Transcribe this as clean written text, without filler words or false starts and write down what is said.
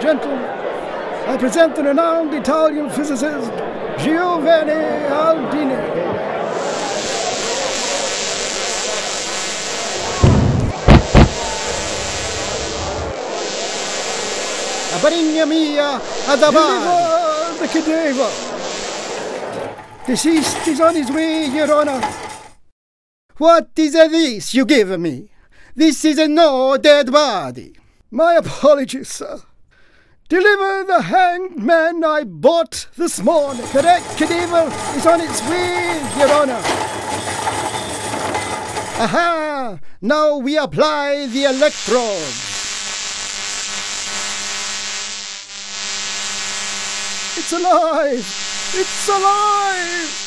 gentlemen, I present the renowned Italian physicist Giovanni Aldini. Brigna mia ad avanti. The cadaver. Deceased is on his way, Your Honour. What is this you give me? This is no dead body. My apologies, sir. Deliver the hanged man I bought this morning. Correct cadaver is on its way, Your Honour. Aha! Now we apply the electrodes. It's alive! It's alive!